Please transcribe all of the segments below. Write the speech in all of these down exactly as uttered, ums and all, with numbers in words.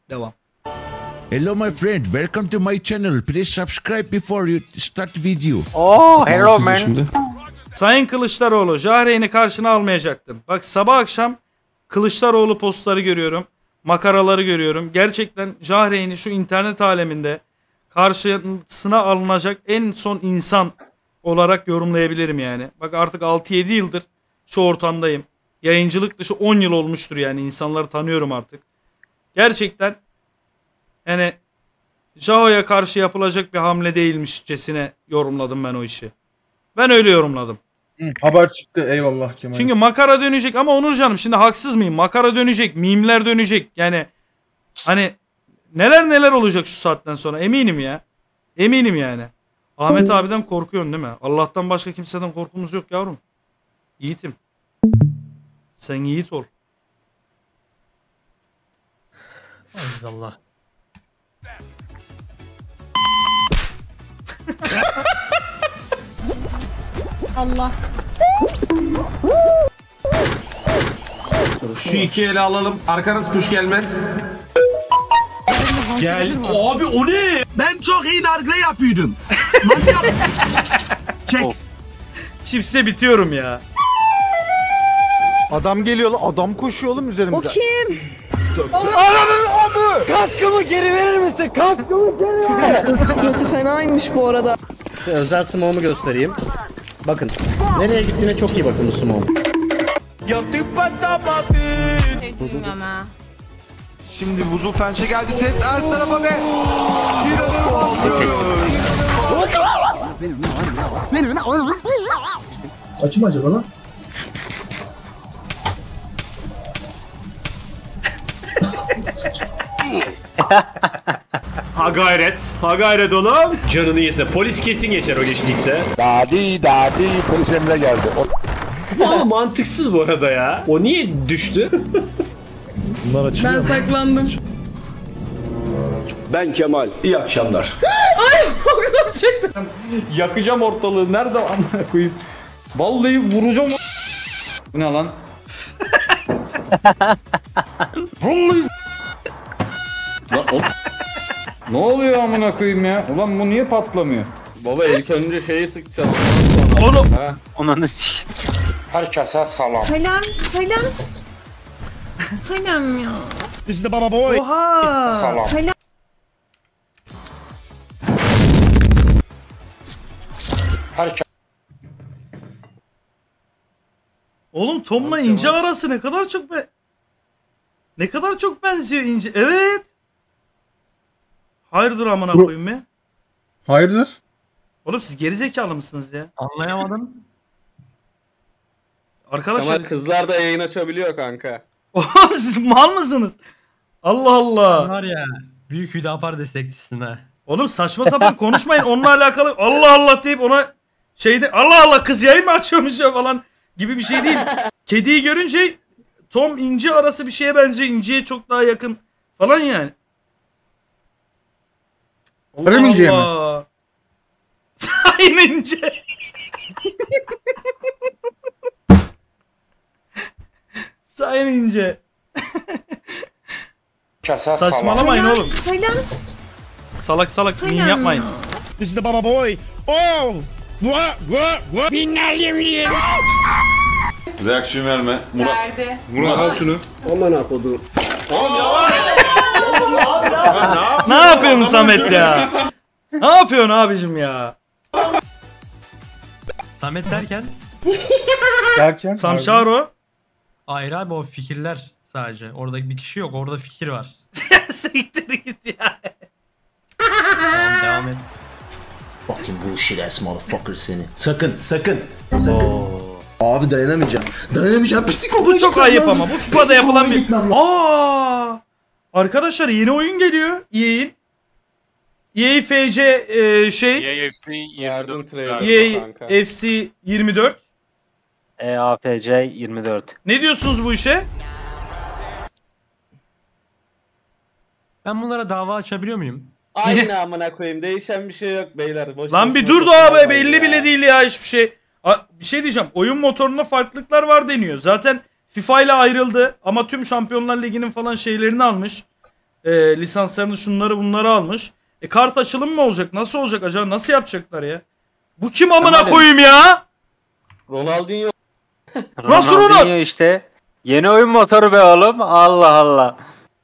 Devam. Hello my friend, welcome to my channel. Please subscribe before you start video. Oh, hello man. Şimdi. Sayın Kılıçdaroğlu, Jahreyn'i karşına almayacaktın. Bak sabah akşam Kılıçdaroğlu postları görüyorum. Makaraları görüyorum. Gerçekten Jahreyn'i şu internet aleminde karşısına alınacak en son insan olarak yorumlayabilirim yani. Bak artık altı yedi yıldır şu ortamdayım. Yayıncılık dışı on yıl olmuştur yani. İnsanları tanıyorum artık. Gerçekten yani Jaho'ya karşı yapılacak bir hamle değilmişçesine yorumladım ben o işi. Ben öyle yorumladım. Hı, haber çıktı, eyvallah Kemal. Çünkü makara dönecek ama Onurcan'ım şimdi haksız mıyım? Makara dönecek, mimler dönecek. Yani hani neler neler olacak şu saatten sonra eminim ya. Eminim yani. Ahmet abiden korkuyorsun değil mi? Allah'tan başka kimseden korkumuz yok yavrum. Yiğitim. Sen yiğit ol. Allah. Allah. Şu iki ele alalım. Arkanız kuş gelmez. Gel. Abi o ne? Ben çok iyi nargile yapıyordum. Çek. Çipse bitiyorum ya. Adam geliyor lan, adam koşuyor oğlum üzerimize. O kim? Ananın amı! Kaskımı geri verir misin? Kaskımı geri ver! Götü fenaymış bu arada. Size özel smoke'umu göstereyim. Bakın. Nereye gittiğine çok iyi bakın bu smoke'un. Duydum ama. Şimdi vuzu pençe geldi, Ted ters tarafa ve Kaçım acaba lan? Ha gayret, ha gayret oğlum. Canını yese, polis kesin geçer o geçtiyse. Dadi dadi polis emre geldi. Ama mantıksız bu arada ya. O niye düştü? Bunlar açılıyor. Ben saklandım. Ben Kemal. İyi akşamlar. Ay o kadar çektim. Yakacağım ortalığı, nerede amına koyayım? Vallahi vuracağım. Bu ne lan? Vallahi. Lan o... Ne oluyor amına koyayım ya? Ulan bu niye patlamıyor? Baba ilk önce şeyi sıkacağım. Oğlum. Onanı sik. Herkese salam. Selam, selam. Selam ya. This is the Baba Boy. Oha. Salam. Selam. Herkese Oğlum Tom'la İnce arası ne kadar çok be... Ne kadar çok benziyor İnce. Evet. Hayırdır amına koyayım ya. Hayırdır? Oğlum siz gerizekalı mısınız ya? Anlayamadım. Arkadaşlar. Ama kızlar da yayın açabiliyor kanka. Oğlum siz mal mısınız? Allah Allah. Var ya. Büyük Hüdapar destekçisin ha. Oğlum saçma sapan konuşmayın. Onunla alakalı Allah Allah deyip ona şeyde Allah Allah kız yayın mı açıyormuş ya falan gibi bir şey değil. Kediyi görünce Tom İnci arası bir şeye benziyor. İnci'ye çok daha yakın falan yani. Allah Arım İnci'ye mi? Allah. Sayın İnce. Sayın İnce. Herkese Saçmalamayın Selam, oğlum. selam. Salak salak Selam meme yapmayın. ya. This is the Baba Boy. Oh! What? What? What? Reaksiyon verme. Murat. Verdi. Murat al şunu. Ne yapıyorsun Samet ya? Ne yapıyorsun abicim ya? Samet derken Derken? Samşaro. hayır abi o fikirler sadece. Orada bir kişi yok. Orada fikir var. Siktir git ya. Tamam devam et. Fucking bullshit ass motherfucker seni. Sakın, sakın. Sakın. Abi dayanamayacağım. Dayanamayacağım. Psikopat. Bu çok ayıp ama. Bu FIFA'da yapılan bir... Aa! Arkadaşlar yeni oyun geliyor. E A'in. E A F C e, şey. E A F C yardım trailer E A kanka. F C yirmi dört. E A F C yirmi dört. Ne diyorsunuz bu işe? Ben bunlara dava açabiliyor muyum? Aynı amına koyayım. Değişen bir şey yok beyler. Boş Lan bir boş dur boş da abi yapmayın belli ya. bile değil ya hiçbir şey. A- Bir şey diyeceğim. Oyun motorunda farklılıklar var deniyor. Zaten FIFA ile ayrıldı ama tüm Şampiyonlar Ligi'nin falan şeylerini almış. e, lisanslarını şunları bunları almış. E kart açılım mı olacak? Nasıl olacak acaba? Nasıl yapacaklar ya? Bu kim amına Tamam, koyayım ya? Ronaldinho. Nasıl Ronald? Ronaldinho işte. Yeni oyun motoru be oğlum. Allah Allah.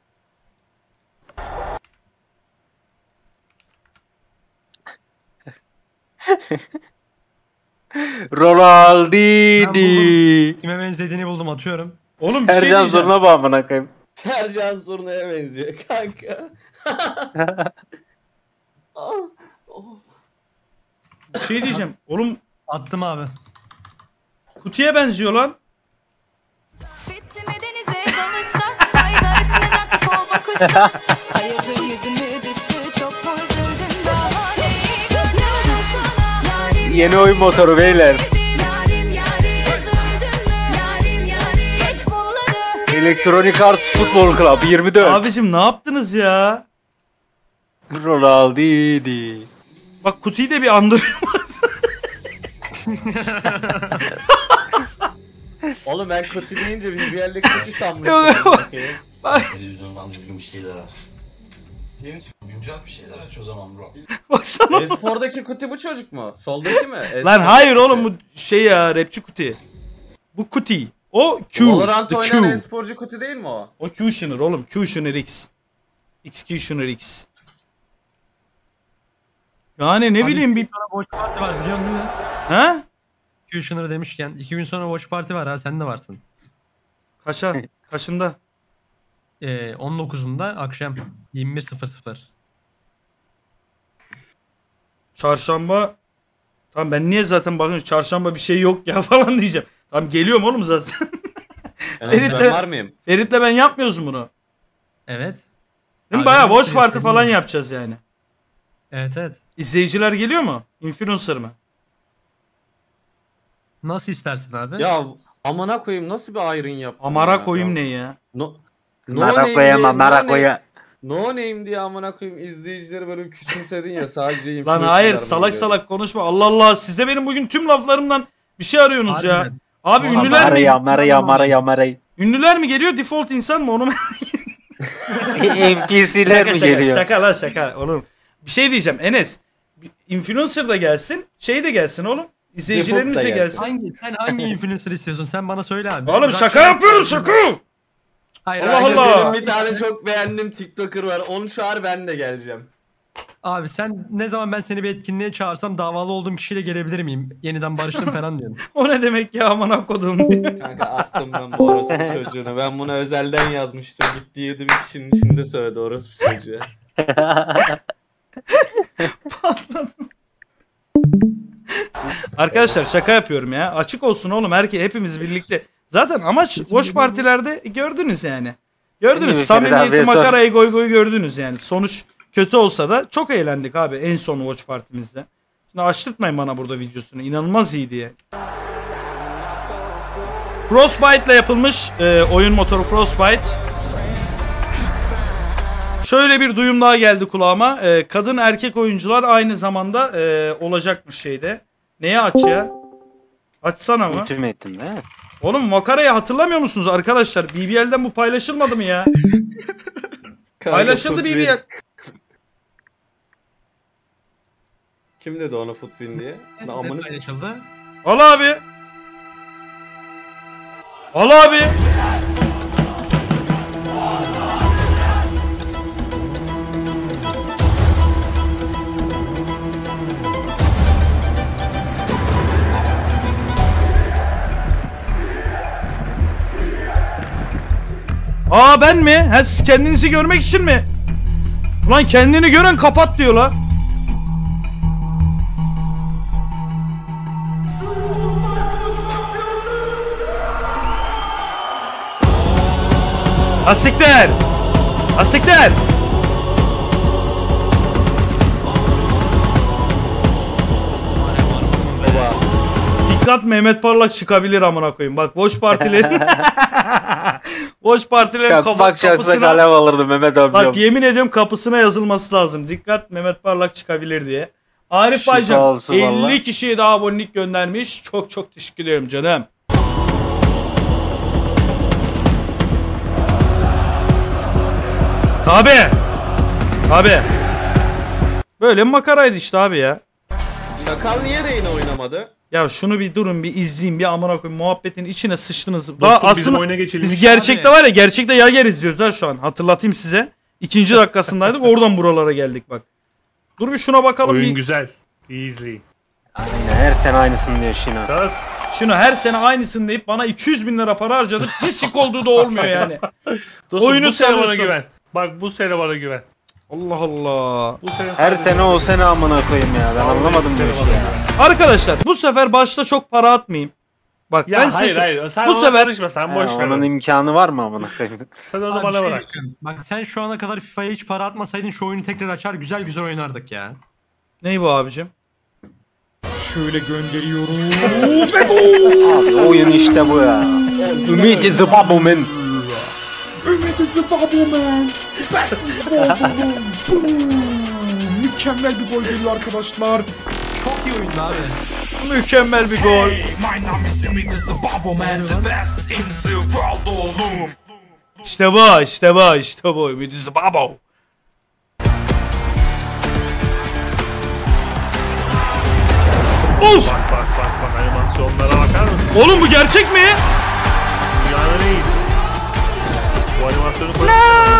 Ronaldini. Kime benzediğini buldum, atıyorum. Oğlum bir şey Ercan diyeceğim. Zurna bağımına koyayım. Sercan Zurna'ya benziyor kanka. Ah, oh. Bir şey diyeceğim. Oğlum Attım abi. kutuya benziyor lan. Bitti mi denize dalışlar, fayda etmez artık o bakışlar. Hayırdır yüzümü düştü, çok mu üzüldün daha neyi görmüyorum sana. Yarim Yeni oyun motoru beyler. yarim yarim üzüldün mü? Yarim yarim hiç bunları. Electronic Arts Football Club yirmi dört. Abicim ne yaptınız ya? Ronaldini. Bak kutuyu da bir andırıyor. Oğlum ben kötü deyince bir yerlik kötü sanmıştım. Yok, yok. Bak, Televizyondan düzgün bir şeyler aç. Yeni güncel bir şeyler aç o zaman bro. baksana. Espor'daki kutu bu çocuk mu? Soldaki mi? Lan Espor'daki hayır kutu. oğlum bu şey ya rapçi kutu. Bu kuti. O Q. Valorant The oynayan Q. esporcu kutu değil mi o? O Q'şunur oğlum. Q'şunur X. X'Q'şunur X. Yani ne Abi, bileyim bir... iki gün sonra Watch Party var biliyorsun değil mi? He? Kushner'ı demişken iki gün sonra Watch Party var ha, sen de varsın. Kaça? Kaçında? Ee, on dokuzunda akşam yirmi bir sıfır sıfır. Çarşamba. Tamam ben niye zaten bakıyorum çarşamba bir şey yok ya falan diyeceğim. Tamam geliyorum oğlum zaten. En Ferit'le- ben var mıyım? Ferit'le ben yapmıyoruz mu bunu? Evet. Değil mi? Abi, Bayağı evet, watch party evet. falan yapacağız yani. Evet evet. İzleyiciler geliyor mu? Influencer mı? Nasıl istersin abi? Ya amına koyayım nasıl bir ayrın yaptın Amara ya? koyayım Ya. ne ya? No, no Marakoya name ma diye- marakoya. No name diye amına koyayım izleyicileri böyle küçümsedin ya sadece Lan influencerlar hayır mı salak geliyor? salak konuşma. Allah Allah siz de benim bugün tüm laflarımdan bir şey arıyorsunuz ya. Harbiden. Abi Ulan ünlüler mi? Maria Maria Maria Maria. Ünlüler mi geliyor default insan mı onu mu? N P C'ler şaka mi şaka geliyor? şaka lan şaka oğlum. Bir şey diyeceğim Enes. bir Influencer da gelsin. Şey de gelsin oğlum. İzleyicilerimiz Default de da gelsin. Hangi, sen hangi influencer istiyorsun? Sen bana söyle abi. Oğlum Bırak şaka şaka yapıyoruz şaka. Hayır, Allah hayır. Allah. Benim bir tane çok beğendiğim TikToker var. Onu çağır ben de geleceğim. Abi sen ne zaman ben seni bir etkinliğe çağırsam davalı olduğum kişiyle gelebilir miyim? Yeniden barıştım falan diyorum. O ne demek ya aman kodum. Kanka attım ben bu orospu çocuğunu. Ben bunu özelden yazmıştım. Gitti yedi bir kişinin içinde söyledi orospu çocuğu. Arkadaşlar şaka yapıyorum ya. Açık olsun oğlum. Herke hepimiz birlikte. Zaten amaç boş partilerde gördünüz yani. Değil Gördünüz. mi Samimiyeti, Ferit abi? makarayı, goy goy gördünüz yani. Sonuç kötü olsa da çok eğlendik abi en son watch partimizde. Şimdi açtırtmayın bana burada videosunu. İnanılmaz iyiydi yani. Frostbite ile yapılmış e, oyun motoru Frostbite. Şöyle bir duyum daha geldi kulağıma. E, kadın erkek oyuncular aynı zamanda e, olacakmış şeyde. Neye aç ya? Açsana mı? Ultimate'im değil mi? Oğlum makarayı hatırlamıyor musunuz arkadaşlar? B B L'den bu paylaşılmadı mı ya? Kanka, Paylaşıldı Footwin. B B L. Kim dedi ona Footwin diye? Ne amını s- Paylaşıldı. Al abi. Al abi. Aa ben mi? Ha siz kendinizi görmek için mi? Ulan kendini gören kapat diyor lan. Asiktir. Asiktir. Dikkat Mehmet Parlak çıkabilir amına koyayım. Bak boş partilerin boş partilerin kafa, Bak şaksa kapısına kalem alırdı Mehmet amcam. bak yemin ediyorum kapısına yazılması lazım. Dikkat Mehmet Parlak çıkabilir diye. Arif Şifa Baycan olsun elli valla. kişiye daha abonelik göndermiş. Çok çok teşekkür ederim canım. Abi. Abi. Böyle makaraydı işte abi ya. Şakal niye Reyna oynamadı? Ya şunu bir durun bir izleyin bir amına koyayım muhabbetin içine sıçtınız. Daha Dostum, bizim aslında oyuna geçelim. biz gerçekte var ya gerçekte Yager izliyoruz ha şu an. Hatırlatayım size. İkinci dakikasındaydık oradan buralara geldik bak. Dur bir şuna bakalım. Oyun bir... güzel. İyi izleyin. Aynen her sene aynısını diyor Şino. Sus. Şunu her sene aynısını deyip bana iki yüz bin lira para harcadık. Bir sik olduğu da olmuyor yani. Dostum, Oyunu bu sene bana seviyorsun. güven. Bak bu sene bana güven. Allah Allah. Bu sene Her sadece- sene o sene amına koyayım ya. Ben anlamadım bu işi ya. Arkadaşlar bu sefer başta çok para atmayayım. Bak Ya ben hayır size hayır. Sen bu ona sefer karışma, sen Ha, boş ver. onun onu. imkanı var mı amına koyayım? Sen onu Abi bana şey bırak. diyeceğim. Bak sen şu ana kadar FIFA'ya hiç para atmasaydın şu oyunu tekrar açar güzel güzel oynardık ya. ney bu abicim? Şöyle gönderiyorum. Abi oyun işte bu ya. Ümit is a bubble man. Mükemmel bir gol geliyor arkadaşlar. Çok iyi oyundu abi. Mükemmel bir gol. İşte bu, işte bu, işte bu. Ümit is a bubble. Of! Bak bak bak bak animasyonlara bakar mısın? Oğlum bu gerçek mi? Dünyanın en iyisi. Bu animasyonu koy.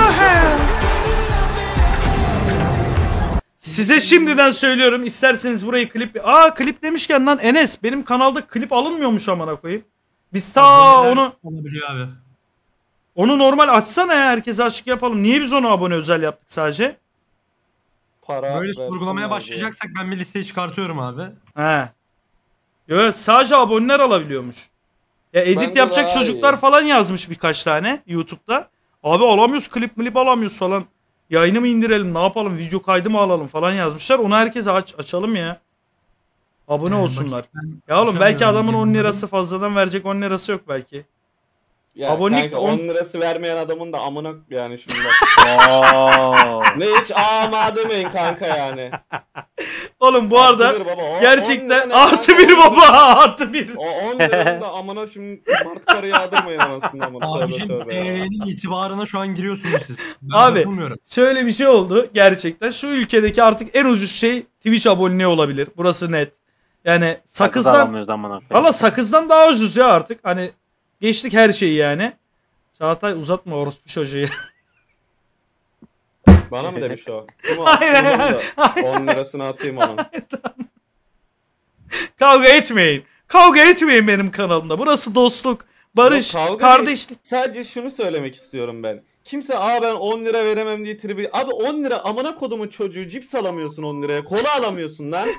Size şimdiden söylüyorum. İsterseniz burayı klip... Aa klip demişken lan Enes benim kanalda klip alınmıyormuş amına koyayım. Biz ta onu Olabiliyor abi. onu normal açsana ya herkese açık yapalım. Niye biz onu abone özel yaptık sadece? Para Böyle versinler sorgulamaya diye. başlayacaksak ben bir listeyi çıkartıyorum abi. He. Evet sadece aboneler alabiliyormuş. Ya edit Bence yapacak daha çocuklar iyi. falan yazmış birkaç tane YouTube'da. Abi alamıyoruz klip milip alamıyoruz falan. Yayını mı indirelim ne yapalım video kaydı mı alalım falan yazmışlar. Onu herkese aç açalım ya. Abone Ee, olsunlar. bakayım ben Ya oğlum belki açamıyorum adamın on bunları. lirası fazladan verecek on lirası yok belki. Ya Abonelik kanka on- on lirası vermeyen adamın da amına yani şimdi bak. Oo. Ne hiç ama demeyin kanka yani. Oğlum bu arada Artı bir baba, o on gerçekten lira ne artı kanka? bir baba artı bir. O on liranın da amına şimdi Mart karı yağdırmayın anasını amına tövbe Abicim tövbe ya. E'nin itibarına şu an giriyorsunuz siz. Ben Abi. katılmıyorum. Şöyle bir şey oldu gerçekten. Şu ülkedeki artık en ucuz şey Twitch aboneliği olabilir. Burası net. Yani Sakız sakızdan alamıyoruz amına koyayım. valla sakızdan daha ucuz ya artık. Hani geçtik her şeyi yani. Çağatay uzatma orospu çocuğu. Bana mı demiş o? Kim o? Hayır, Kim o hayır, da? on lirasını atayım onun. Kavga etmeyin. Kavga etmeyin benim kanalımda. Burası dostluk, barış, Yok, kavga kardeşlik. değil. Sadece şunu söylemek istiyorum ben. Kimse aa ben on lira veremem diye tribi. Abi on lira amına kodumun çocuğu cips alamıyorsun on liraya. Kola alamıyorsun lan.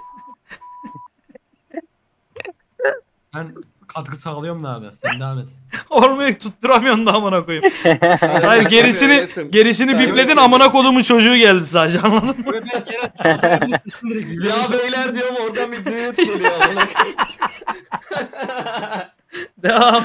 Ben katkı sağlıyorum da abi. Sen devam et. Ormayı tutturamıyorsun da amına koyayım. Hayır gerisini Resim. gerisini Sen bipledin resim. amına kodumun çocuğu geldi sadece anladın mı? Ya beyler diyorum oradan bir düğüt geliyor amına koyayım. Devam.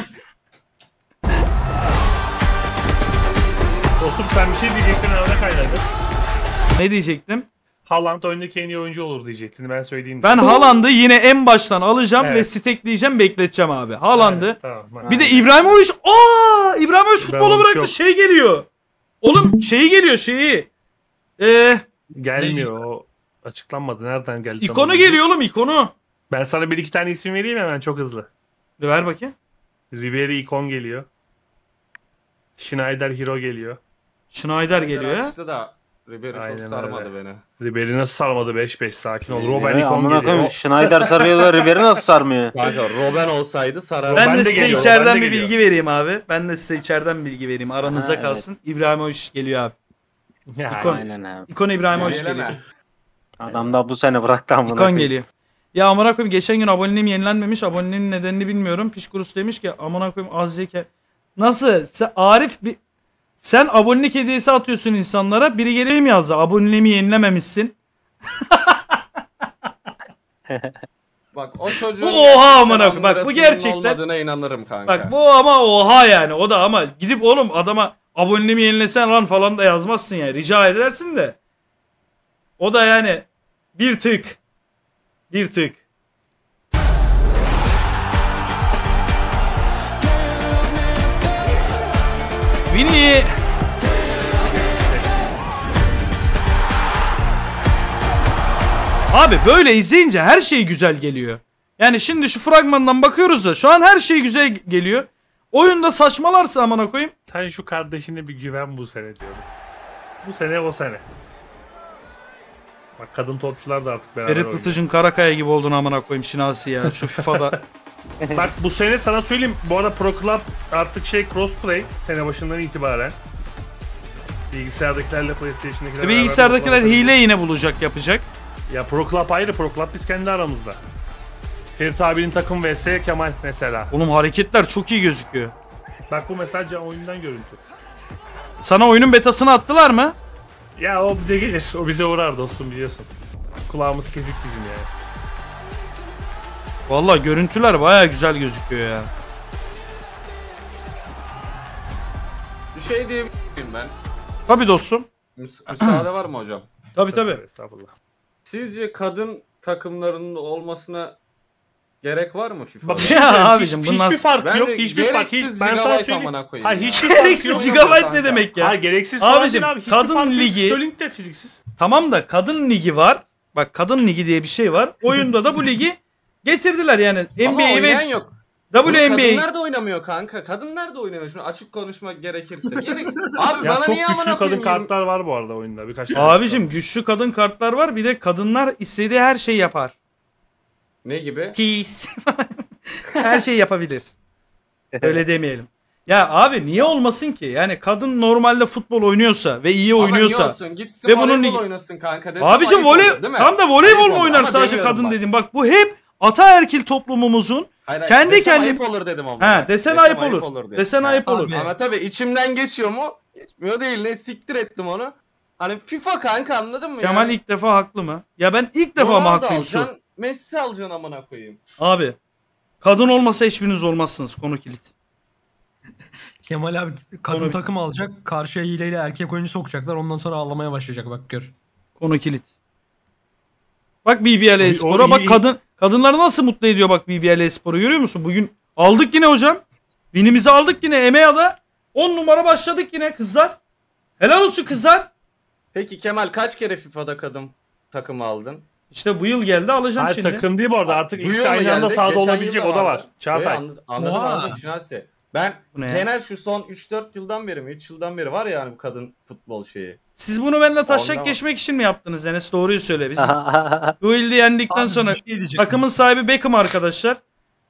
Dostum sen bir şey diyecektin arada kaynadın. Ne diyecektim? Haaland oyundaki en iyi oyuncu olur diyecektin ben söyleyeyim. Ben Haaland'ı yine en baştan alacağım Evet. ve stackleyeceğim bekleteceğim abi. Haaland'ı. Evet, tamam, hadi. Bir de İbrahimovic. Aa, İbrahimovic futbolu İbrahimovic bıraktı. yok. Şey geliyor. Oğlum şeyi geliyor şeyi. Ee, Gelmiyor o açıklanmadı. Nereden geldi? ikonu sana? geliyor oğlum ikonu. Ben sana bir iki tane isim vereyim hemen çok hızlı. Bir ver bakayım. Ribery ikon geliyor. Schneider hero geliyor. Schneider geliyor ya. Açtı da Ribery çok Aynen sarmadı öyle. beni. Ribery nasıl sarmadı beş beş sakin ol. Robben Evet, ikon amına geliyor. koyayım. Schneider sarıyor da Ribery nasıl sarmıyor? Kanka Robben olsaydı sarar. Ben, Ben de de size geliyor, içeriden ben de bir geliyor. bilgi vereyim abi. Ben de size içeriden bilgi vereyim. Aranızda Ha, evet. kalsın. İbrahimovic geliyor abi. Ya, İkon. Aynen abi. İkon İbrahimovic geliyor. Söyleme. Adam da bu sene bıraktı amına İkon koyayım. geliyor. Ya amına koyayım geçen gün aboneliğim yenilenmemiş. Aboneliğin nedenini bilmiyorum. Pişkurus demiş ki amına koyayım az zeka. Nasıl? Sen, Arif bir sen abonelik hediyesi atıyorsun insanlara. Biri geleyim yazdı. Aboneliğimi yenilememişsin. Bak o çocuğun Bu oha amına gerçekten koyayım. Bak, bu on lirasının gerçekten- olmadığına inanırım kanka. Bak bu ama oha yani. O da ama gidip oğlum adama aboneliğimi yenilesen lan falan da yazmazsın yani. Rica edersin de. O da yani bir tık. Bir tık. Vini. Abi böyle izleyince her şey güzel geliyor. Yani şimdi şu fragmandan bakıyoruz da şu an her şey güzel geliyor. Oyunda saçmalarsa amına koyayım. Sen şu kardeşine bir güven bu sene diyorum. Bu sene o sene. Bak kadın topçular da artık beraber Ferit oynuyor. Bıtıcın Karakaya gibi olduğunu amına koyayım Şinasi ya şu FIFA'da. Bak bu sene sana söyleyeyim. Bu arada Pro Club artık şey crossplay sene başından itibaren. Bilgisayardakilerle PlayStation'dakiler E, bilgisayardakiler hile yine bulacak yapacak. Ya Pro Club ayrı, Pro Club biz kendi aramızda. Ferit abinin takım vs Kemal mesela. Oğlum hareketler çok iyi gözüküyor. Bak bu mesela oyundan görüntü. Sana oyunun betasını attılar mı? Ya o bize gelir. O bize uğrar dostum biliyorsun. Kulağımız kesik bizim yani. Vallahi görüntüler baya güzel gözüküyor ya. Bir şey diyebilir miyim ben? Tabii dostum. Müs- müsaade var mı hocam? Tabii tabii. Estağfurullah. Sizce kadın takımlarının olmasına gerek var mı FIFA'da? Bak, Ya abicim hiç, bundan hiçbir fark Ben yok. de Hiçbir fark. Hiç, gereksiz ben sana gigabyte söyleyeyim. amına koyayım Hayır ya. hiçbir fark yok. Gereksiz gigabyte ne demek ya? Hayır gereksiz falan Abicim, değil abi. Hiçbir kadın fark yok. ligi- Sterling de fiziksiz. Tamam da kadın ligi var. Bak kadın ligi diye bir şey var. Oyunda da bu ligi getirdiler yani. N Ama B A oynayan ve yok. Bunu W N B A. Kadınlar da oynamıyor kanka. Kadınlar da oynamıyor. Şunu açık konuşmak gerekirse. Gerek... Abi Ya bana çok niye güçlü amına kadın koyayım? kartlar var bu arada oyunda. Birkaç tane Abicim çıkarmış. güçlü kadın kartlar var. Bir de kadınlar istediği her şeyi yapar. Ne gibi? Peace. Her şeyi yapabilir. Öyle demeyelim. Ya abi niye olmasın ki? Yani kadın normalde futbol oynuyorsa ve iyi Ama oynuyorsa. niye olsun? Gitsin ve bunun voleybol ligi- oynasın kanka. Desem Abicim ayıp voley olur, değil mi? tam da voleybol Ayıp mu olur oynar ama sadece demiyorum kadın bak. dedim. Bak bu hep ataerkil toplumumuzun Hayır, hayır, kendi desem kendi- ayıp olur dedim ama. ha desen ayıp olur. diye. Desen Ha, ayıp olur. abi. Ama tabii içimden geçiyor mu? Geçmiyor değil. Ne siktir ettim onu. Hani FIFA kanka anladın mı Kemal ya? ilk defa haklı mı? Ya ben ilk defa mı Ronaldo haklıyım Su? alacaksın, Messi alacaksın amına koyayım. Abi kadın olmasa hiçbiriniz olmazsınız, konu kilit. Kemal abi kadın Onu- takım alacak. Karşıya hileyle erkek oyuncu sokacaklar. Ondan sonra ağlamaya başlayacak bak gör. Konu kilit. Bak B B L O- o Espor'a bak iyi- kadın kadınları nasıl mutlu ediyor bak B B L Espor'u görüyor musun? Bugün aldık yine hocam. Winimizi aldık yine E M E A'da. on numara başladık yine kızlar. Helal olsun kızlar. Peki Kemal kaç kere FIFA'da kadın takımı aldın? İşte bu yıl geldi alacağım Hayır şimdi. takım değil bu arada. Artık Bu yıl ikisi mı aynı anda geldi? sahada Geçen olabilecek yıl o da var. vardı. Çağatay. Evet, anladım, anladım, Oha. anladım Şinasi. Ben Bu ne ya? genel şu son üç dört yıldan beri mi? üç yıldan beri var ya hani bu kadın futbol şeyi. Siz bunu benimle taşak Ondan- geçmek için mi yaptınız Enes? Doğruyu söyle. Biz bu ilde yendikten Abi, sonra bir şey diyecektim. takımın sahibi Beckham arkadaşlar.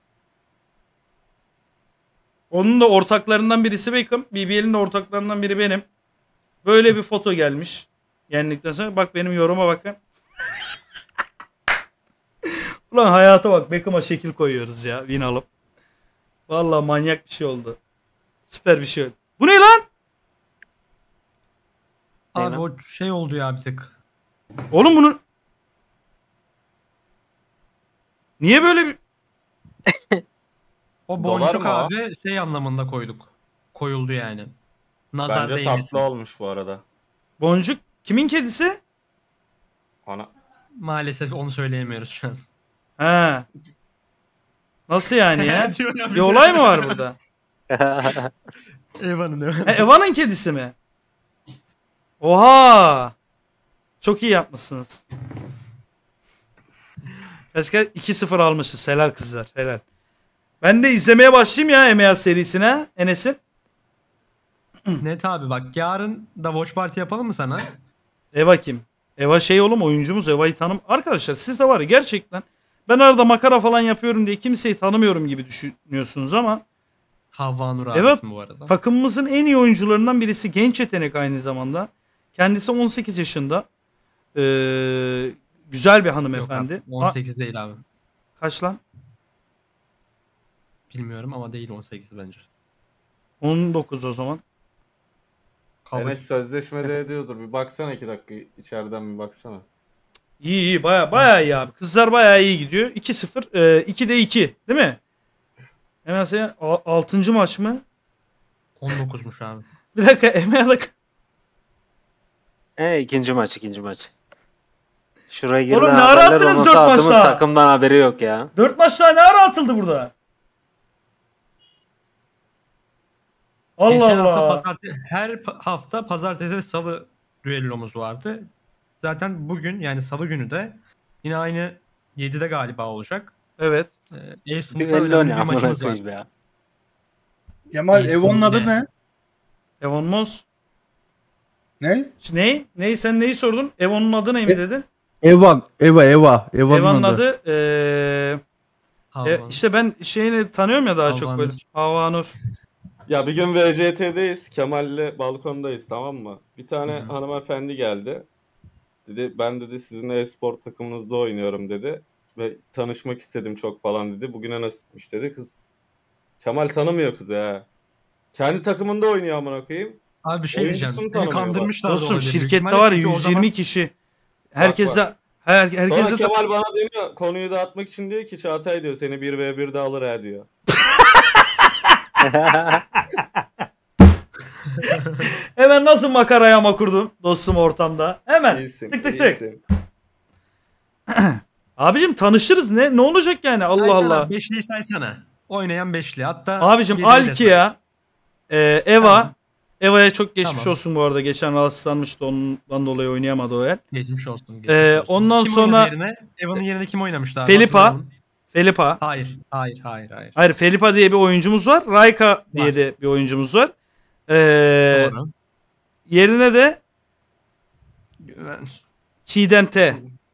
Onun da ortaklarından birisi Beckham. B B L'in de ortaklarından biri benim. Böyle bir foto gelmiş. Yendikten sonra. Bak benim yoruma bakın. Ulan hayata bak. Beckham'a şekil koyuyoruz ya. Win alıp. Vallahi manyak bir şey oldu. Süper bir şey oldu. Bu ne lan? Abi o şey oldu ya bir tık. Oğlum bunun... Niye böyle bir... O Dolar boncuk mı o? abi şey anlamında koyduk. Koyuldu yani. Nazar Bence değmesin. tatlı olmuş bu arada. Boncuk kimin kedisi? Ana. Maalesef onu söyleyemiyoruz şu an. Ha. Nasıl yani ya? Diyor ya, Bir olay mı var burada? Evan'ın değil mi? Ha, Evan'ın kedisi mi? Oha! Çok iyi yapmışsınız. Başka iki sıfır almışız. Helal kızlar. Helal. Ben de izlemeye başlayayım ya M M A serisine. Enes'im. Net abi bak yarın da watch party yapalım mı sana? Eva kim? Eva şey oğlum oyuncumuz. Eva'yı tanım. Arkadaşlar siz de var ya gerçekten. Ben arada makara falan yapıyorum diye kimseyi tanımıyorum gibi düşünüyorsunuz ama Havva Nur Evet, abisin bu arada. takımımızın en iyi oyuncularından birisi. Genç yetenek aynı zamanda. Kendisi on sekiz yaşında. Ee, güzel bir hanımefendi. Yok abi, on sekiz değil abi. Ha, kaç lan? Bilmiyorum ama değil on sekiz bence. on dokuz o zaman. Kabul. Enes sözleşmede ediyordur. Bir baksana iki dakika içeriden bir baksana. İyi iyi baya baya iyi abi. Kızlar baya iyi gidiyor. iki sıfır. E, ikide iki değil mi? Hemen sen altıncı maç mı? on dokuzmuş abi. Bir dakika Emel'e He ikinci maç ikinci maç. Şuraya girdi Oğlum ne haberler, ara attınız onun dört adamın maçta? takımdan haberi yok ya. dört maçlar ne ara atıldı burada? Allah Geçen hafta Allah. pazartesi, her pa- hafta pazartesi ve salı düellomuz vardı. Zaten bugün yani salı günü de Yine aynı yedide galiba olacak. Evet. Ee, Eason'da Belli o önemli ne bir amına maçımız var. koyayım ya. Kemal İyisin Evo'nun adı yine. ne? Evon Moss. Ne? Ne? Neyi sen neyi sordun? Evon'un adı ne mi E- dedin? Eva, Eva, Eva. Eva'nın Eva'nın adı. adı eee e, işte ben şeyini tanıyorum ya daha çok Havanur. böyle. Havanur. Ya bir gün V C T'deyiz. Kemal'le balkondayız, tamam mı? Bir tane hanımefendi geldi. Dedi ben dedi sizinle e-spor takımınızda oynuyorum dedi. Ve tanışmak istedim çok falan dedi. Bugüne nasipmiş dedi kız. Kemal tanımıyor kızı ha. Kendi takımında oynuyor amına koyayım. Abi bir şey diyeceğim. Oyuncusunu Seni tanımıyor bak. kandırmışlar da Dostum olabilir. Büyük şirkette ihtimalle var ya çünkü o yüz zaman- yirmi kişi. Herkese her, Sonra herkese Kemal bana diyor konuyu dağıtmak için diyor ki Çağatay diyor seni bir ve birde alır ha diyor. hemen nasıl makaraya makurdun dostum ortamda. Hemen. İyisin, tık tık tık. iyisin. Abicim tanışırız ne? Ne olacak yani? Allah Saysana, Allah. Beşliyi saysana. Oynayan beşli. Hatta Abicim yediyi de say. Alkia, e, Eva. Tamam. Eva'ya çok geçmiş Tamam. olsun bu arada. Geçen rahatsızlanmıştı. Ondan dolayı oynayamadı o el. Geçmiş olsun. Geçmiş Ee, olsun. ondan Kim sonra- oynadı yerine? Eva'nın yerine kim oynamıştı abi? Felipa. Hatırlıyorum. Felipa. Hayır. Hayır. Hayır. Hayır. Hayır Felipa diye bir oyuncumuz var. Rayka diye Var. de bir oyuncumuz var. Ee, Doğru. yerine de Güven. Çiğdem T.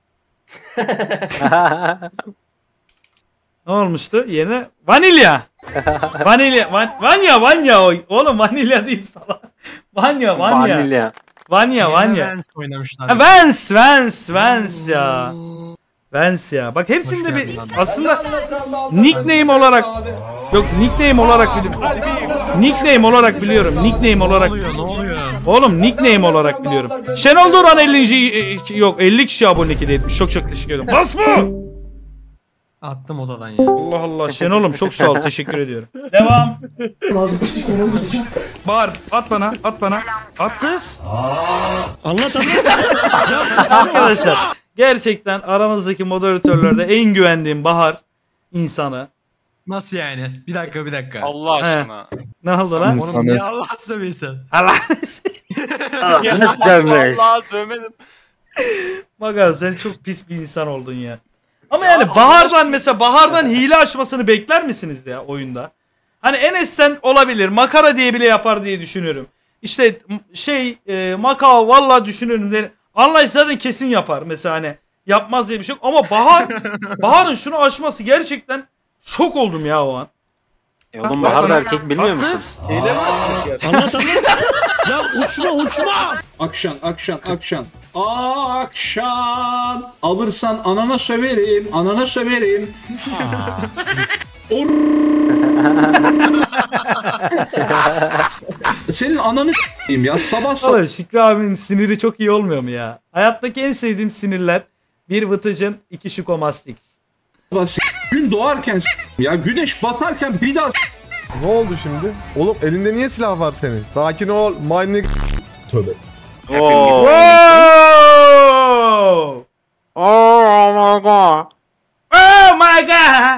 Ne olmuştu? Yerine Vanilya. Vanilya. Van, Vanya Vanya o. Oğlum Vanilya değil sana. Vanya Vanya. Vanilya. Vanya Yerine Vanya. Vance oynamışlar. Ha, Vance Vance Vance ya. Vance ya. Bak hepsinde Hoş bir geldin abi. aslında nickname olarak yok nickname olarak biliyorum. Nickname olarak biliyorum. Nickname Ne olarak. oluyor? Ne oluyor? Oğlum nickname olarak biliyorum. Şenol Duran ellinci yok elli kişi abonelik etmiş. Çok çok teşekkür ederim. Basma! Attım odadan ya. Allah Allah. Şenol'um çok sağ ol. Teşekkür ediyorum. Devam. Bağır. At bana. At bana. At kız. Anlat anlat. Arkadaşlar gerçekten aramızdaki moderatörlerde en güvendiğim Bahar insanı. Nasıl yani? Bir dakika bir dakika. Allah aşkına. Ne oldu lan? Oğlum niye Allah söylüyorsun? Allah. Ne demiş? Allah söylemedim. Maga sen çok pis bir insan oldun ya. Ama yani Bahar'dan mesela Bahar'dan hile açmasını bekler misiniz ya oyunda? Hani Enes sen olabilir. Makara diye bile yapar diye düşünüyorum. İşte m- şey e, Makao vallahi düşünüyorum. De, Anlayış zaten kesin yapar mesela hani yapmaz diye bir şey yok. Ama Bahar Bahar'ın şunu aşması gerçekten şok oldum ya o an. E oğlum Bahar da erkek bilmiyor Bak musun? kız. Hile mi açmış gerçekten? Anlat anlat. Ya uçma uçma. Akşam, akşam, akşam. Akşam. Alırsan anana söverim, anana söverim. Senin ananı s**eyim ya sabah sabah. Oğlum Şükrü abinin siniri çok iyi olmuyor mu ya? Hayattaki en sevdiğim sinirler bir Vıtıcın, iki Şukomastix. s- Gün doğarken s- ya güneş batarken bir daha s- Ne oldu şimdi? Oğlum elinde niye silah var senin? Sakin ol. My nigga. Tövbe. Oo. Oh! Oh my god. Oh my god!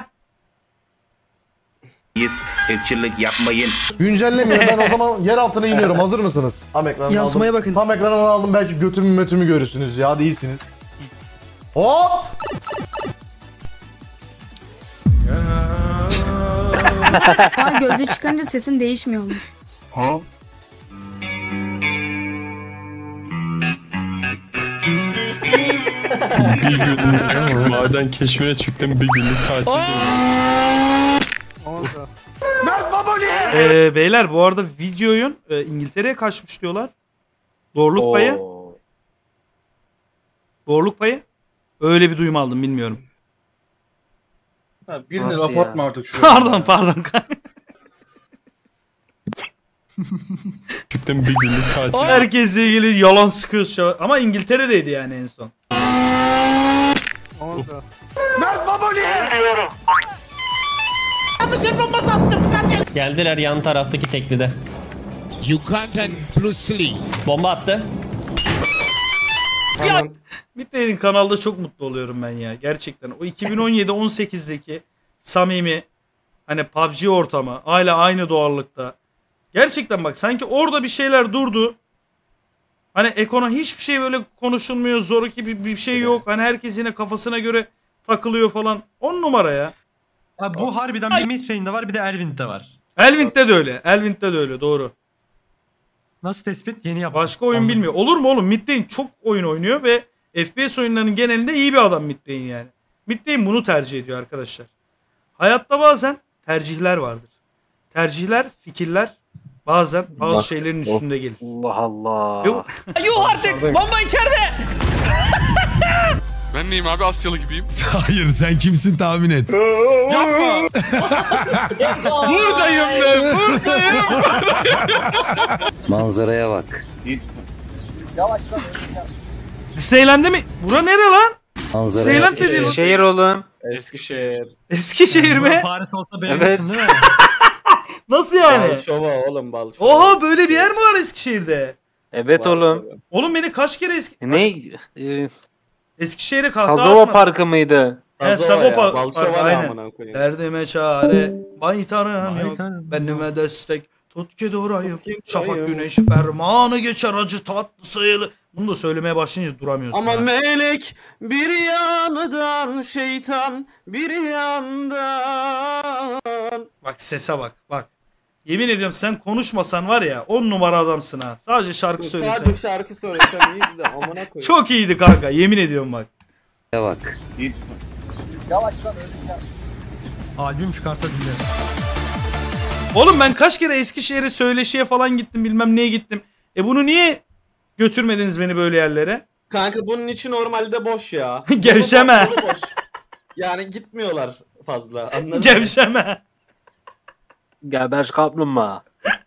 Irkçılık yapmayın. Güncellemiyor. Ben o zaman yer altına iniyorum. Hazır mısınız? Tam ekranı Yansımaya aldım. bakın. Tam ekranı aldım. Belki götümü mötümü görürsünüz ya. Hadi iyisiniz. Hop! Ama gözü çıkınca sesin değişmiyormuş. Ha? Bir günlük maden keşfine çıktım bir günlük tatil. Ee, beyler bu arada videoyun e, İngiltere'ye kaçmış diyorlar. Doğruluk payı. Oo. Doğruluk payı. Öyle bir duyum aldım bilmiyorum. Ha, birine Nasıl laf ya? atma artık şuraya. Pardon pardon. Çıktım bir günlük tatil. Herkesle ilgili yalan sıkıyoruz şu an. Ama İngiltere'deydi yani en son. Geldiler yan taraftaki teklide. Ugandan Bruce Lee. Bomba attı. Ya, Midway'in kanalda çok mutlu oluyorum ben ya. Gerçekten. O iki bin on yedi on sekizdeki samimi hani P U B G ortamı hala aynı doğallıkta. Gerçekten bak sanki orada bir şeyler durdu. Hani ekonomi hiçbir şey böyle konuşulmuyor. Zoraki bir, bir şey yok. Hani herkes yine kafasına göre takılıyor falan. On numara ya. Abi bu harbiden bir Midtrain'de var bir de Elvind'de var. Elvind'de de öyle. Elvind'de de öyle doğru. Nasıl tespit? Yeni yap. Başka oyun bilmiyor. Olur mu oğlum? Midlane çok oyun oynuyor ve F P S oyunlarının genelinde iyi bir adam Midlane yani. Midlane bunu tercih ediyor arkadaşlar. Hayatta bazen tercihler vardır. Tercihler, fikirler bazen bazı Bak, şeylerin o- üstünde gelir. Allah Allah. Ve bu- Yuh artık! Bomba içeride! Ben neyim abi, Asyalı gibiyim. Hayır, sen kimsin tahmin et. Yapma. Buradayım ben, buradayım. Manzaraya bak. Disneyland'de mi? Bura nere lan? Manzaraya Disneyland dedi lan. Şehir oğlum. Eskişehir. Eskişehir mi? Paris olsa Evet. beğenirsin değil mi? Nasıl yani? Balşova oğlum Balşova. Oha, böyle bir yer mi var Eskişehir'de? Evet oğlum. Oğlum beni kaç kere eski... Ne? Ee, Eskişehir'e kahkaha Sagova atma. Parkı mıydı? He, Sagova Sagopa ya, Balşova Parkı, ne aynen. amına koyayım. Derdime çare, baytarım yok. Baytarım Benime destek, tut ki durayım. Tut ki Şafak durayım. güneş fermanı geçer acı tatlı sayılı. Bunu da söylemeye başlayınca duramıyorsun. Ama ha. melek bir yandan, şeytan bir yandan. Bak sese bak, bak. Yemin ediyorum sen konuşmasan var ya on numara adamsın ha. Sadece şarkı söylesen. Sadece şarkı söylesem iyiydi de amına koyayım. Çok iyiydi kanka, yemin ediyorum bak. Bak. Albüm çıkarsa dinlerim. Oğlum ben kaç kere Eskişehir'e söyleşiye falan gittim, bilmem neye gittim. E bunu niye götürmediniz beni böyle yerlere? Kanka bunun içi normalde boş ya. Gevşeme. Dolu boş. Yani gitmiyorlar fazla. Anladın mı? Gevşeme. Geber kaplumbağa.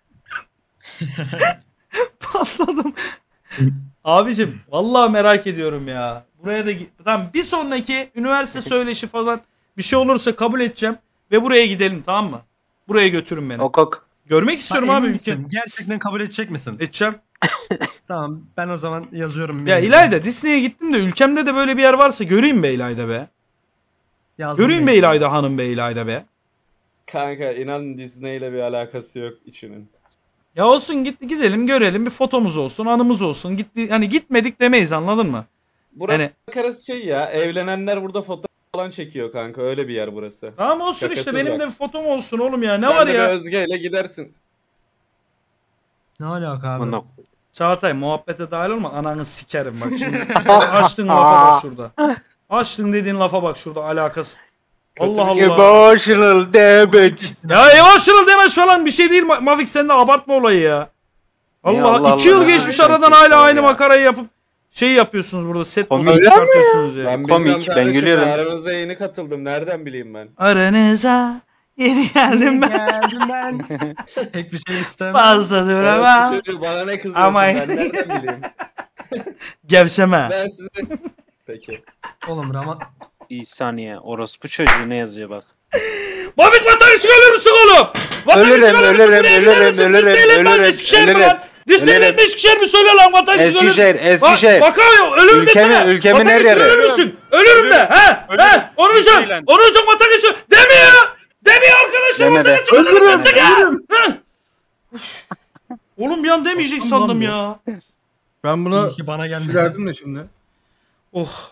Patladım. Abicim vallahi merak ediyorum ya. Buraya da git. Tamam, bir sonraki üniversite söyleşi falan bir şey olursa kabul edeceğim ve buraya gidelim, tamam mı? Buraya götürün beni. Ok ok. Görmek istiyorum Ha, abi emin ülke. misin? Gerçekten kabul edecek misin? Edeceğim. Tamam ben o zaman yazıyorum. Ya mailimi. İlayda, Disney'e gittim de ülkemde de böyle bir yer varsa göreyim be İlayda be. Yazdım Göreyim be mailimi. İlayda hanım be İlayda be. Kanka inan Disney ile bir alakası yok içinin. Ya olsun, git gidelim görelim, bir fotomuz olsun, anımız olsun. Gitti hani gitmedik demeyiz, anladın mı? Burası Hani- karası şey ya, evlenenler burada fotoğraf falan çekiyor kanka, öyle bir yer burası. Tamam olsun Şakasız işte, benim bak. de bir fotom olsun oğlum ya. Ne Sen var de ya? bir Özge ile gidersin. Ne alaka abi? Bana- Çağatay muhabbete dahil olma, ananı sikerim bak şimdi. Açtın lafa bak şurada. Açtın dediğin lafa bak şurada, alakası. Allah Allah. Emotional damage. Ya emotional damage falan bir şey değil. Ma- Mafik, sen de abartma olayı ya. Niye Allah, Allah iki Allah yıl ya? geçmiş Sen aradan kimsin hala aynı ya? makarayı yapıp şey yapıyorsunuz burada, set Komik. bozuk Öyle mi çıkartıyorsunuz ya. Ben Komik, bilmem ben kardeşim, gülüyorum. Aranıza yeni katıldım, nereden bileyim ben? Aranıza yeni geldim ben. Geldim ben. Pek bir şey istemem. Fazla duramam. Evet, çocuğu bana ne kızıyorsun, Ama- ben nereden bileyim? Gevşeme. Ben size... Peki. Oğlum Raman. Bir saniye. Orospu çocuğu ne yazıyor bak. Mafik, vatan için ölür müsün oğlum? Vatan için Ölürüm, ölür müsün? ölürüm, Buraya gider ölürüm, misin? ölürüm, Disneyland mi? ölürüm, Eskişehir mi ölürüm, lan? Disneyland ölürüm. mi, Eskişehir mi? Söyle lan, vatan için ölür müsün? Eskişehir, Eskişehir. Bak, bakıyor, ölürüm Ülkemin- desene. ülkemin Vatan her için yeri. ölür müsün? Ölürüm de. He? He? Onu diyeceğim. Disneyland. Onu diyeceğim, vatan için. Demiyor. Demiyor arkadaşlar, Deme vatan de. için ölürüm desene. Hı. Oğlum bir an demeyecek sandım ya. Ben buna İyi ki bana gelmedi. verdim de şimdi. Oh.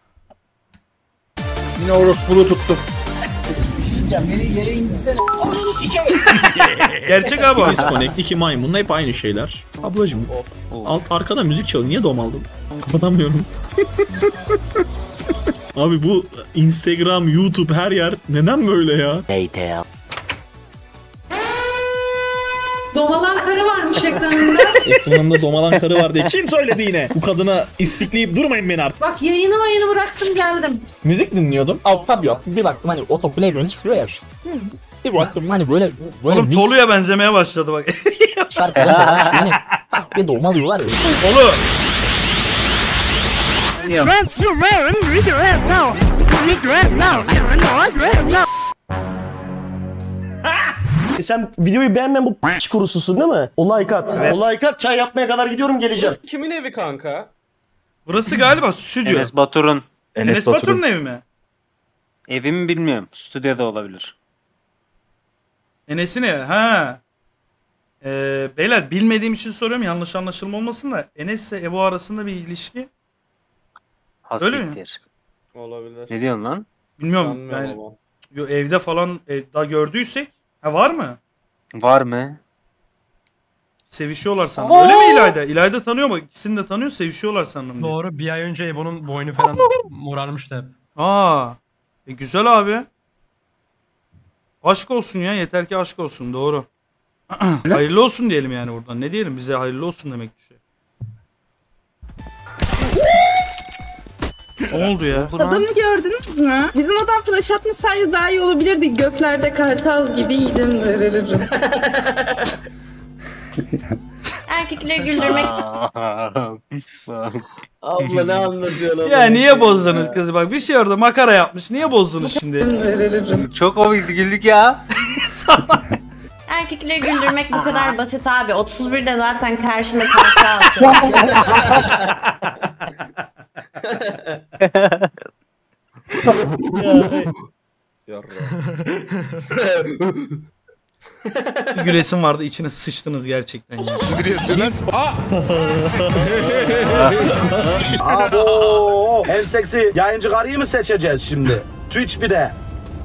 Yine orospulu tuttum. Gerçek abi o. Disconnect, iki maymunla hep aynı şeyler. Ablacım, alt arkada müzik çalıyor. Niye dom aldın? Kapatamıyorum. Abi bu Instagram, YouTube, her yer neden böyle ya? Domalan karı varmış ekranında. Ekranında domalan karı var diye kim söyledi yine? Bu kadına ispikleyip durmayın beni artık. Bak yayını mayını bıraktım geldim. Müzik dinliyordum. Altta bir bir baktım hani otoplay'den çıkıyor ya. Bir baktım hani böyle böyle Oğlum Tolu'ya benzemeye başladı bak. şarkılar var. Yani tak bir dolma diyorlar ya. Tolu. E sen videoyu beğenmeyen bu p*** kurususun değil mi? O like at. Evet. O like at, çay yapmaya kadar gidiyorum geleceğim. Kimin evi kanka? Burası galiba stüdyo. Enes Batur'un. Enes Batur'un evi mi? Evimi bilmiyorum. Stüdyoda olabilir. Enes'in evi. Ha. Ee, beyler bilmediğim için soruyorum, yanlış anlaşılma olmasın da Enes ile Ebu arasında bir ilişki. Öyle mi? Hasiktir. Olabilir. Ne diyorsun lan? Bilmiyorum. Sanmıyorum Yani, ama. yo, evde falan e, daha gördüysek. Ha var mı? Var mı? Sevişiyorlar sandım. Öyle mi İlayda? İlayda tanıyor mu? İkisini de tanıyor, sevişiyorlar sandım. diye. Doğru, bir ay önce Ebo'nun boynu falan morarmıştı hep. Aa, e, güzel abi. Aşk olsun ya, yeter ki aşk olsun, doğru. Hayırlı olsun diyelim yani buradan. Ne diyelim, bize hayırlı olsun demek düşüyor. Ne oldu ya? Adamı gördünüz mü? Bizim adam flash atmasaydı daha iyi olabilirdi. Göklerde kartal gibiydim. Dırırırım. Erkekleri güldürmek. Abla ne anlatıyorsun? Ya niye bozdunuz kızı? Bak bir şey orada makara yapmış. Niye bozdunuz şimdi? Dırırırım. Çok komikti, güldük ya. Erkekleri güldürmek bu kadar basit abi. otuz birde zaten karşında kartal. Bir gülesim vardı, içine sıçtınız gerçekten ya. Biri yazıyor lan. Aa! Abo! En seksi yayıncı karıyı mı seçeceğiz şimdi? Twitch bir de.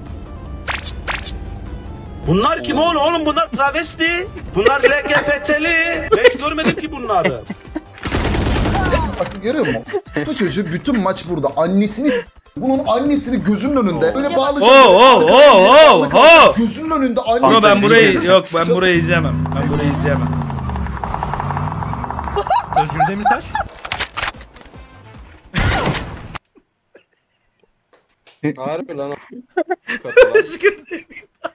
Bunlar kim oğlum? Oğlum bunlar travesti. Bunlar L G B T'li. Ben hiç görmedim ki bunları. Bakın görüyor musun? Bu çocuğu bütün maç burada. Annesini bunun annesini gözünün önünde öyle bağlayacak. Oo oo oo oo. Gözünün önünde annesi. Ama ben burayı yok ben burayı izleyemem. Ben burayı izleyemem. Özgür Demirtaş. Harbi lan. Özgür Demirtaş.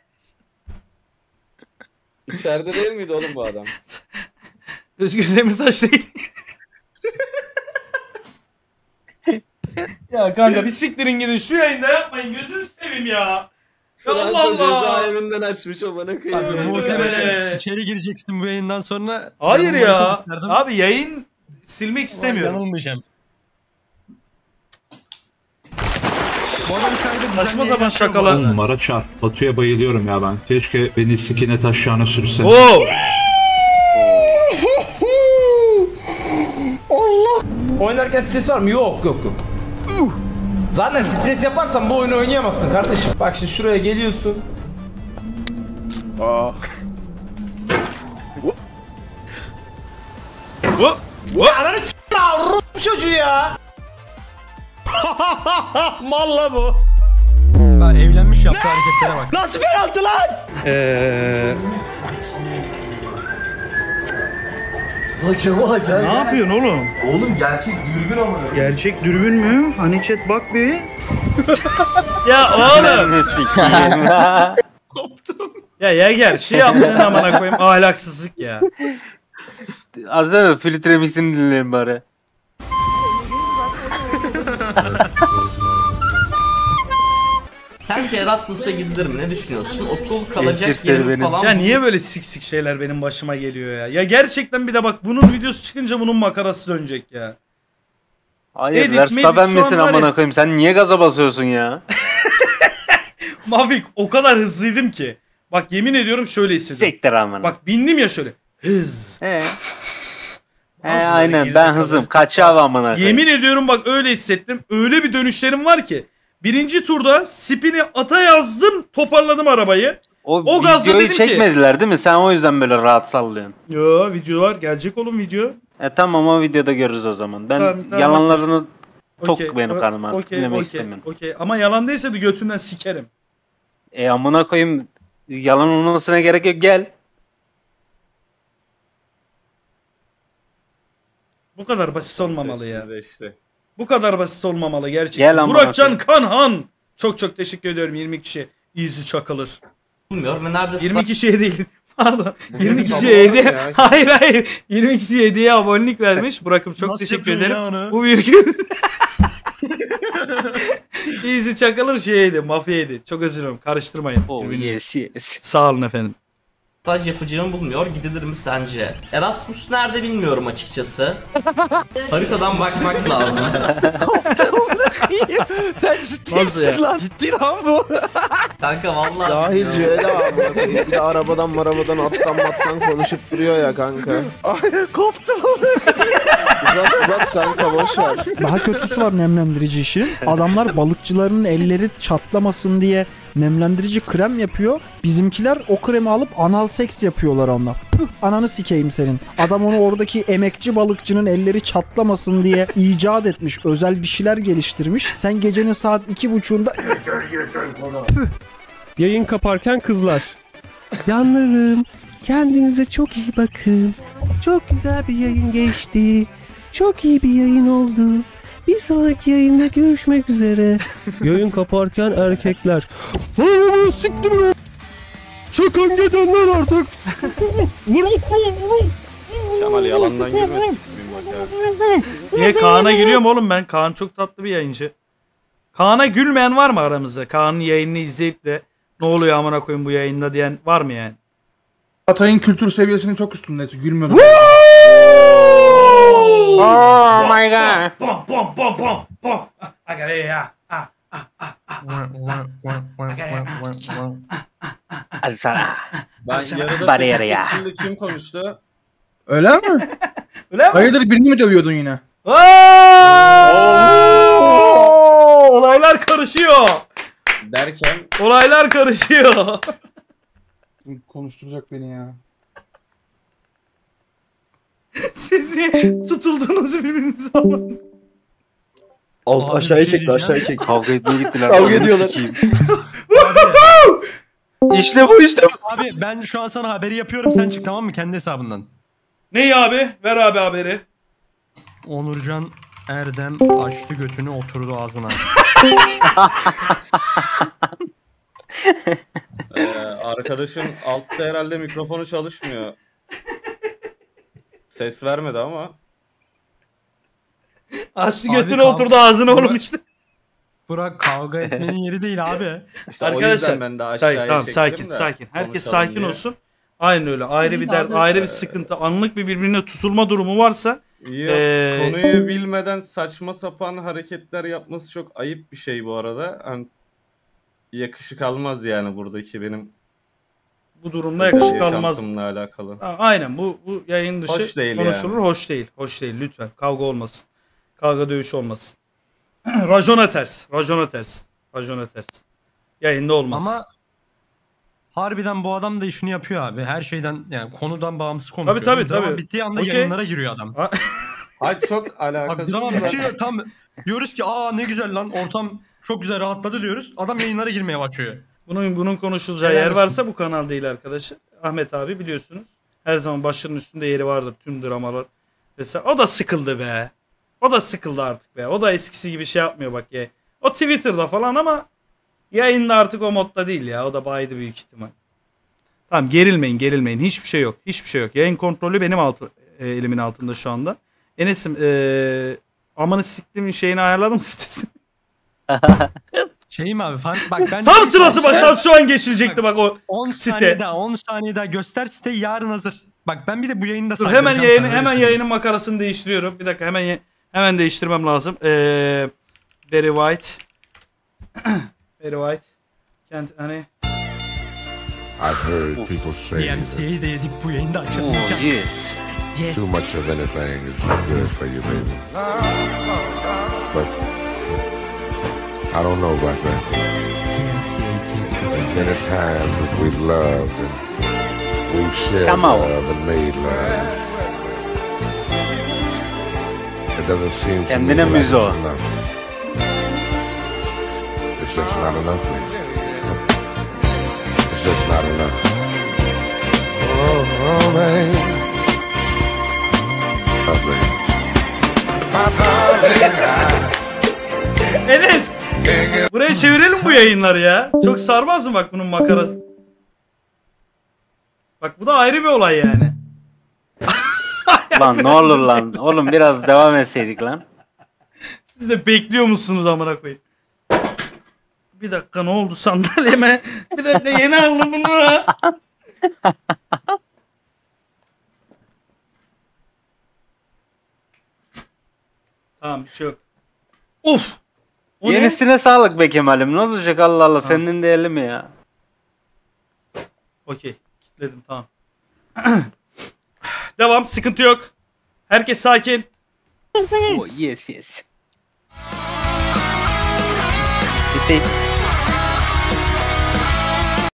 İçeride değil miydi oğlum bu adam? Özgür Demirtaş değil. Ya kanka bir siktirin gidin, şu yayında yapmayın, gözünü seveyim ya. Ya Allah Allah. Cezaevinden açmış o bana kıyıyor. Abi muhtemelen içeri gireceksin bu yayından sonra. Hayır ya. Isterdim. Abi yayın silmek istemiyorum. Yanılmayacağım. Saçma sapan şakalar. On numara çarp. Batu'ya bayılıyorum ya ben. Keşke beni sikine taşağına sürse. Oo. Allah! Oynarken stres var mı? Yok yok yok. Zaten stres yaparsan bu oyunu oynayamazsın kardeşim. Bak şimdi şuraya geliyorsun. Aa. Hop. Hop. Ananı s***** ya r*** çocuğu ya. Malla bu. Ha, evlenmiş yaptığı hareketlere bak. Nasıl penaltı lan? Eee... Bak Kemal gel. Ne yapıyorsun oğlum? Oğlum gerçek dürbün ama. Gerçek dürbün mü? Hani chat bak bir. Ya oğlum. Ya Yager şey yaptın amına koyayım, ahlaksızlık ya. Az ver filtre mixini dinleyelim bari. Sence Erasmus'a gidilir mi? Ne düşünüyorsun? Okul kalacak yerim falan. Ya niye böyle sik sik şeyler benim başıma geliyor ya? Ya gerçekten bir de bak bunun videosu çıkınca bunun makarası dönecek ya. Hayır, Edit, Verstappen medit şu an misin var ya- amına koyayım? Sen niye gaza basıyorsun ya? Mavik o kadar hızlıydım ki. Bak yemin ediyorum şöyle hissediyorum. Siktir amına. Bak bindim ya şöyle. Hız. He. He Bazıları aynen geride ben kalır. hızım. Kaçağı amına koyayım. Yemin ediyorum bak öyle hissettim. Öyle bir dönüşlerim var ki. Birinci turda spini ata yazdım, toparladım arabayı. O, O gazla videoyu dedim ki- çekmediler değil mi? Sen o yüzden böyle rahat sallıyorsun. Yo video var, gelecek oğlum video. E tamam, o videoda görürüz o zaman. Ben Tamam, tamam. yalanlarını tok Okey, benim o- kanım artık. okey, Dinlemek okey, istemiyorum. okey. Ama yalan değilse de götünden sikerim. E amına koyayım, yalan olmasına gerek yok, gel. Bu kadar basit olmamalı ya. İşte. Bu kadar basit olmamalı gerçekten. Gel amına Burakcan Kanhan. Çok çok teşekkür ediyorum, yirmi kişi. Easy çakılır. Bilmiyorum ve neredeyse yirmi kişiye değil. Pardon. Bugün yirmi bir kişiye baba var hediye. ya. Hayır hayır. yirmi kişiye hediye abonelik vermiş. Burak'ım çok Nasıl teşekkür yapıyorsun ederim. ya onu? Bu bir gün. Easy çakılır şeydi. Mafyaydı. Çok özür dilerim. Karıştırmayın. Oh yes yes. Sağ olun efendim. staj yapacağımı bulmuyor. Gidilir mi sence? Erasmus nerede bilmiyorum açıkçası. Haritadan bakmak lazım. Sen ciddi Nasıl misin ya? lan? Ciddi lan bu. Kanka vallahi. Cahil Cüela abi. Bir de arabadan marabadan attan mattan konuşup duruyor ya kanka. Ay koptum. Uzat uzat kanka boş ver. Daha kötüsü var nemlendirici işinin. Adamlar balıkçıların elleri çatlamasın diye nemlendirici krem yapıyor. Bizimkiler o kremi alıp anal seks yapıyorlar onunla. Püh, ananı sikeyim senin. Adam onu oradaki emekçi balıkçının elleri çatlamasın diye icat etmiş. Özel bir şeyler geliştirmiş. Sen gecenin saat iki buçuğunda Püh. Yayın kaparken kızlar. Canlarım, kendinize çok iyi bakın. Çok güzel bir yayın geçti. Çok iyi bir yayın oldu. Bir sonraki yayında görüşmek üzere. Yayın kaparken erkekler. Hayır siktir lan. Çakan gidenler artık. Kemal yalandan girmesin. Niye Kaan'a gülüyorum oğlum ben? Kaan çok tatlı bir yayıncı. Kaan'a gülmeyen var mı aramızda? Kaan'ın yayınını izleyip de ne oluyor amına koyayım bu yayında diyen var mı yani? Atay'ın kültür seviyesinin çok üstünde. Gülmüyorum. Oh my god. Bom bom bom bom bom. Aga ya. Hadi sana. Ben yarıda Bariyer ya. Şimdi kim konuştu? Öyle mi? Öyle mi? Hayırdır birini mi dövüyordun yine? Olaylar karışıyor. Derken Olaylar karışıyor. Konuşturacak beni ya. Siz niye tutuldunuz birbirinize? Alt aşağıya çekti aşağıya çekti. Kavga etmeye gittiler. Kavga ediyorlar. İşte bu işte. Abi ben şu an sana haberi yapıyorum, sen çık tamam mı kendi hesabından. Neyi abi? Ver abi haberi. Onurcan Erdem açtı götünü oturdu ağzına. Ee, arkadaşın altta herhalde mikrofonu çalışmıyor. Ses vermedi ama. Açtı Abi götüne kav- oturdu ağzına Burak- oğlum işte. Burak kavga etmenin yeri değil abi. İşte o Arkadaşlar yüzden ben de aşağıya tamam, tamam çektim sakin de sakin. Herkes konuşalım sakin diye. olsun. Aynen öyle. Ayrı bir dert, ayrı bir sıkıntı, anlık bir birbirine tutulma durumu varsa Yok, ee, konuyu bilmeden saçma sapan hareketler yapması çok ayıp bir şey bu arada. Hani yakışık almaz yani buradaki benim bu durumda yakışık almaz. yaşantımla alakalı. Ha, aynen bu bu yayın dışı Hoş değil konuşulur. yani. Hoş değil. Hoş değil lütfen. Kavga olmasın. Kavga dövüş olmasın. Racona ters. Racona ters. Racona ters. Yayında olmaz. Ama harbiden bu adam da işini yapıyor abi. Her şeyden yani konudan bağımsız konuşuyor. tabii, Drama tabii. bittiği anda Okey. yayınlara giriyor adam. Hayır çok Bak alakası drama yok. bitiyor tam diyoruz ki aa ne güzel lan ortam çok güzel rahatladı diyoruz. Adam yayınlara girmeye başlıyor. Bunun bunun konuşulacağı Helal yer olsun. varsa bu kanal değil arkadaşlar. Ahmet abi biliyorsunuz. Her zaman başının üstünde yeri vardır tüm dramalar. Mesela o da sıkıldı be. O da sıkıldı artık be. O da eskisi gibi şey yapmıyor bak ya. O Twitter'da falan ama yayında artık o modda değil ya. O da baydı büyük ihtimal. Tamam gerilmeyin gerilmeyin. Hiçbir şey yok. Hiçbir şey yok. Yayın kontrolü benim altı, e, elimin altında şu anda. Enes'im e, amanı siktiğimin şeyini ayarladım sitesini. Şey mi abi fan bak ben Tam sırası bak tam şu an geçilecekti bak o on site. saniye daha on saniye daha göster site yarın hazır. Bak ben bir de bu yayında Dur hemen saydıracağım yayını sana, hemen öyle yayının makarasını değiştiriyorum. Bir dakika hemen ye- hemen değiştirmem lazım. Ee, Barry White. Barry White. Kent hani I've heard people say söyleyeyim. D M C'yi de yedik bu yayında açalım. Oh yes. Yes. too much of anything is not good for you, baby. But I don't know about that. There's many times that we've loved and we've shared Come on. love and made love. It doesn't seem to me Kendine like it's müzo. enough. It's just not enough, baby. It's just not enough. Oh, oh man. Oh, baby. My darling, Enes. Buraya çevirelim bu yayınları ya. Çok sarmaz mı bak bunun makarası? Bak bu da ayrı bir olay yani. Lan ne olur lan. Oğlum biraz devam etseydik lan. Siz de bekliyor musunuz amına koyayım? Bir dakika ne oldu sandalyeme? Bir dakika yeni aldım bunu. Tamam bir şey yok. Uf! O ne? Yenisine sağlık be Kemal'im. Ne olacak Allah Allah. Senin de eli mi ya? Okey. Kitledim tamam. Devam. Sıkıntı yok. Herkes sakin. Oh, yes yes. Bitti.